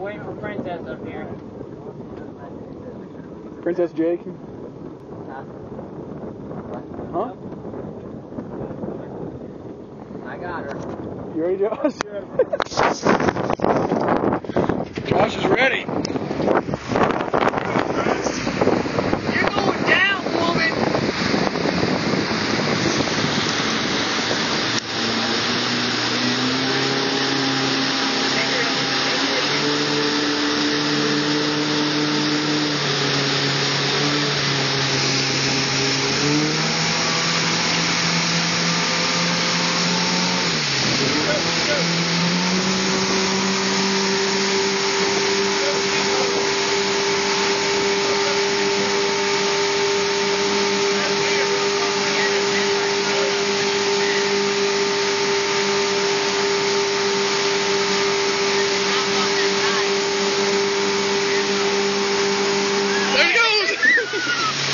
waiting for Princess up here. Princess Jake? Huh? I got her. You ready, Josh? Josh is ready. You're going down, woman! There he goes!